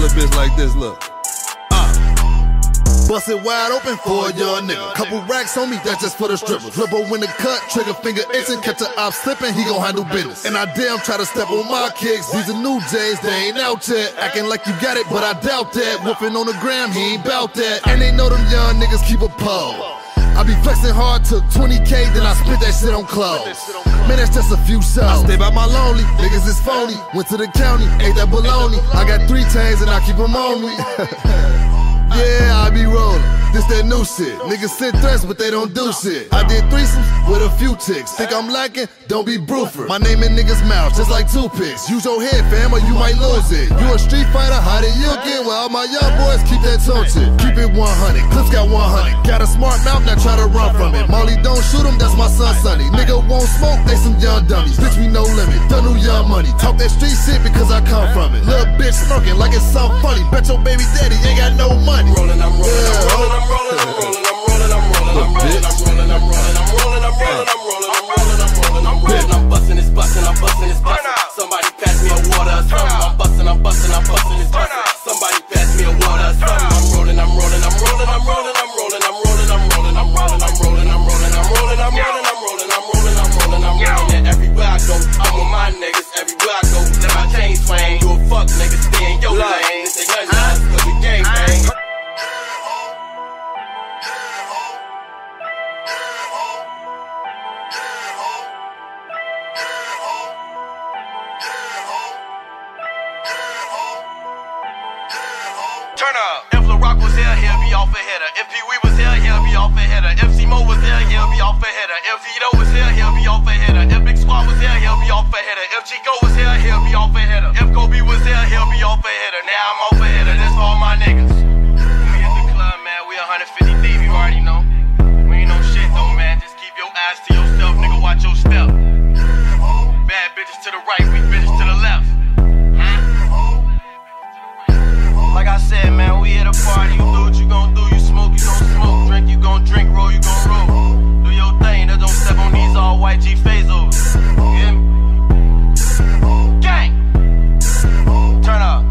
a bitch like this, look. Bust it wide open for a young nigga. Couple racks on me, that's just for the strippers. Flippo in the cut, trigger finger itching, catch a op slipping, he gon' handle business. And I damn try to step on my kicks. These are new J's, they ain't out yet. Acting like you got it, but I doubt that. Whooping on the gram, he ain't bout that. And they know them young niggas keep a pole. I be flexing hard, took 20K, then I spit that shit on clothes. Man, that's just a few shows. I stay by my lonely, niggas is phony. Went to the county, ate that bologna. I got 3 chains and I keep them on me. Yeah, I be rolling. This that new shit. Niggas send threats, but they don't do shit. I did threesomes with a few chicks. Think I'm lacking? Don't be Bruford. My name in niggas' mouth, just like toothpicks. Use your head, fam, or you might lose it. You a street fighter, how did you get? Well, all my young boys keep that tone shit. Keep it 100, Clips got 100. Got a smart mouth, now try to run from it. Molly don't shoot him, that's my son Sonny. Nigga won't smoke, they some young dummies. Bitch, we no limit, done new young money. Talk that street shit because I come from it. Little bitch smirking like it's so funny. Bet your baby daddy ain't got no money. I'm rolling, I'm rolling, I'm rolling, I'm rolling, I'm rolling, I'm rolling, I'm rolling, I'm rolling, I'm rolling, I'm rolling, I'm rolling, I'm rolling, I'm rolling, I'm rolling, I'm rolling, I'm busting this, busting, I'm busting this, busting. Somebody pass me a water or something. I'm busting, I'm busting, I'm busting this, busting. Somebody pass me a water or something. I'm rolling, I'm rolling, I'm rolling, I'm rolling, I'm rolling, I'm rolling, I'm rolling, I'm rolling, I'm rolling, I'm rolling, I'm rolling, I'm rolling, I'm rolling, I'm rolling, I'm rolling, I'm rolling, I'm rolling. And everywhere I go, I'm with my niggas. Everywhere I go, let my chain swing. You a fuck nigga, stay in your lane. This ain't nothing, cause we gang bang. Turn up. If Lil Rock was here, he'll be off a header. If Pee Wee was here, he'll be off a header. If C-Mo was here, he'll be off a header. If Vito was here, he'll be off a header. If Big Squad was here, he'll be off a header. If Chico was here, he'll be off a header. If Kobe was here, he'll be off a header. Now I'm off a header. This for all my niggas. We at the club, man. We 150 deep, you already know. We ain't no shit though, man. Just keep your eyes to yourself, nigga. Watch your step. Bad bitches to the right, weak bitches to the left. Like I said, man, we at a party. You do what you gon' do. You smoke, you gon' smoke. Drink, you gon' drink. Roll, you gon' roll. Do your thing. That don't step on these all white G-Phazos. You hear me? Gang! Turn up.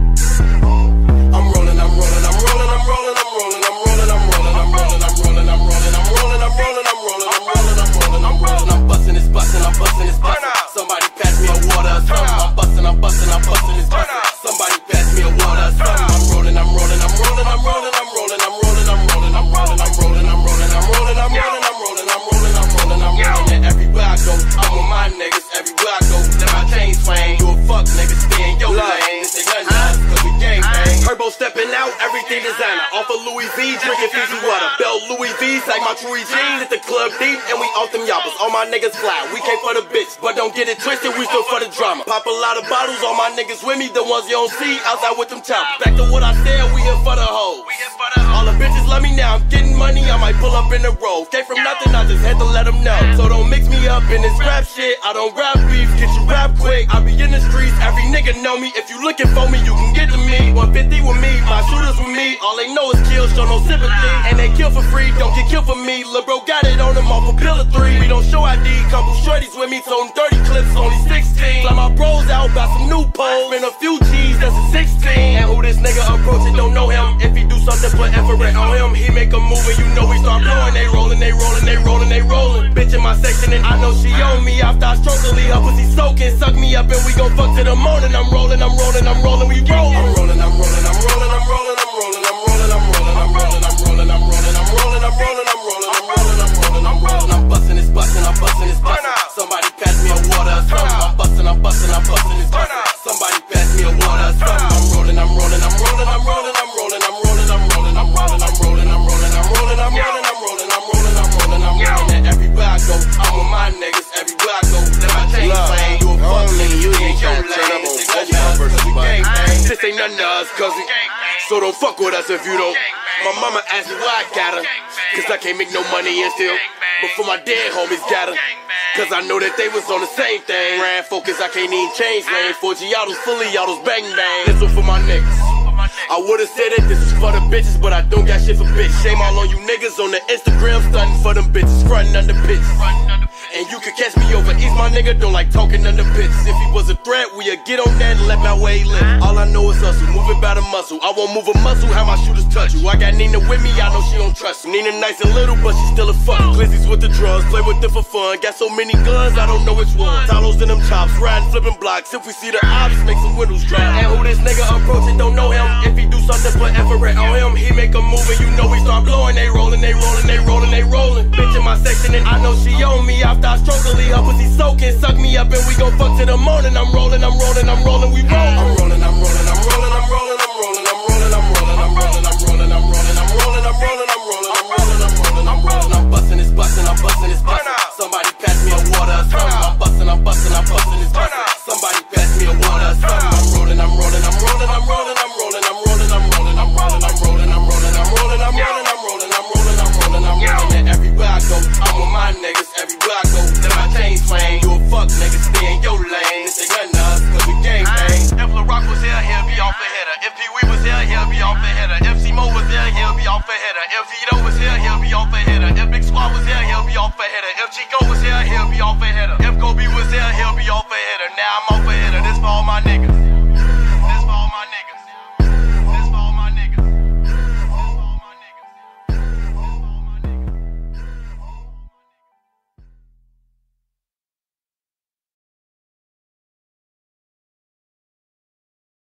I'm rolling, I'm rolling, I'm rolling, I'm rolling, I'm rolling, I'm rolling, I'm rolling, I'm rolling, I'm rolling, I'm rolling, I'm rolling, I'm rolling, I'm rolling, I'm rolling, I'm rolling, I'm rolling. I'm busting this, busting, I'm busting this, busting. Somebody pass me a water or something. I'm busting, I'm busting, I'm busting this, busting. Somebody pass me a water or something. I'm rolling, I'm rolling, I'm rolling, I'm rolling, I'm rolling, I'm rolling, I'm rolling, I'm rolling, I'm rolling, I'm rolling, I'm rolling, I'm rolling, I'm rolling, I'm rolling, I'm rolling, I'm rolling. And everywhere I go, I'm with my niggas. Everywhere I go, let my chain swing. You a fuck nigga, stay in your lane. This ain't nothing, cause we gang bang. Turbo stepping out, everything designer. Off of Louis V, drinking Fiji water. Bell Louis V, like my True jeans. Hit the club deep, and we off them yappers. All my niggas fly, we came for the bitch, but don't get it twisted, we still for the drama. Pop a lot of bottles, all my niggas with me, the ones you don't see outside with them choppers. Back to what I said, we here for the hoes. All the bitches love me now, I'm getting money, I might pull up in the road. Came from nothing, I just had to let them know. So don't mix me up in this rap shit, I don't rap beef, get you rap quick. I be in the streets, every nigga know me. If you looking for me, you can get to me. 150 with me, my shooters with me. All they know is kill, show no sympathy. And they kill for free, don't get killed for me. Lil' bro got it on him off a pill of 3. We don't show ID, couple shorties with me. Told 30 clips, only 16. Fly my bros out, got some new poles. Spend a few G's, that's a 16. And who this nigga approaching, don't know him. If he do something, put infrared on him. He make a move and you know we start blowing. They rolling, they rolling, they rolling, they rolling. Bitch in my section and I know she on me. After I stroke her, leave her pussy soaking. Suck me up and we gon' fuck to the morning. I'm rolling, I'm rolling, I'm rolling, we rolling. I'm rolling, I'm rolling, I'm rolling, I'm rolling, I'm rolling, I'm rolling, I'm rolling, I'm rolling, I'm rolling, I'm rolling, I'm rolling, I'm rolling, I'm rolling, I'm rolling, I'm rolling, I'm rolling. I'm busting this, busting, I'm busting this, busting. Somebody pass me a water or something. I'm busting, I'm busting, I'm busting this, busting. Somebody pass me a water or something. I'm rolling, I'm rolling, I'm rolling, I'm rolling, I'm rolling, I'm rolling, I'm rolling, I'm rolling, I'm rolling, I'm rolling, I'm rolling, I'm rolling, I'm rolling, I'm rolling, I'm rolling, I'm rolling. And everywhere I go, I'm with my niggas. Everywhere I go, let my chain swing. You a fuck nigga, you ain't your lane. This ain't nothing to us, cousin. So don't fuck with us if you don't. My mama asked me why I got her, cause I can't make no money and still. But for my dead homies got her, cause I know that they was on the same thing. Ran focus, I can't even change lane. 4 Giottos, fully Giottos, bang bang. This one for my niggas. I would've said it, this is for the bitches, but I don't got shit for bitch. Shame all on you niggas on the Instagram, stunting for them bitches, frontin' under bitches. And you can catch me over East, my nigga don't like talking under pitches. If he was a threat, we'll get on that and let my way live. All I know is hustle, moving by the muscle. I won't move a muscle, how my shooters touch you. I got Nina with me, I know she don't trust you. Nina nice and little, but she still a fuck. Glizzy's with the drugs, play with them for fun. Got so many guns, I don't know which one. Talos in them chops, riding, flipping blocks. If we see the ops, make some windows drop. And who this nigga approaching, don't know him. If he do something for effort on him, he make a move and you know we start blowing. They rolling, they rolling, they rolling, they rolling. Bitch in my section and I know she on me. After I stroke her, leave her pussy soaking. Suck me up and we gon' fuck to the morning. I'm rolling, I'm rolling, I'm rolling, we roll. I'm rolling, I'm rolling, I'm rolling, I'm rolling, I'm rolling, I'm rolling, I'm rolling, I'm rolling, I'm rolling, I'm rolling, I'm rolling, I'm rolling, I'm rolling, I'm rolling, I'm rolling, I'm rolling. I'm busting this busting, I'm busting this busting. Somebody pass me a water or something. I'm busting, I'm busting, I'm busting this busting. Somebody pass me a water or something. I'm rolling, I'm rolling, I'm rolling, I'm rolling, I'm rolling, I'm rolling, I'm rolling, I'm rolling, I'm rolling, I'm rolling, I'm rolling, I'm rolling, I'm rolling, I'm rolling, I'm rolling, I'm rolling. And everywhere I go, I'm with my niggas. Everywhere I go, let my chain swing. You a fuck nigga, stay in your lane. This ain't nothing to us, cause we gang bang. If Lil Rock was here, he'll be off the header. If Pee Wee was here, he'll be off the header. If C-Mo was here, he'll be off the header. If Vito was here, he'll be off the header. If Big Squad was here, he'll be off the header. If Chico was here, he'll be off the header. If Kobe was here, he'll be off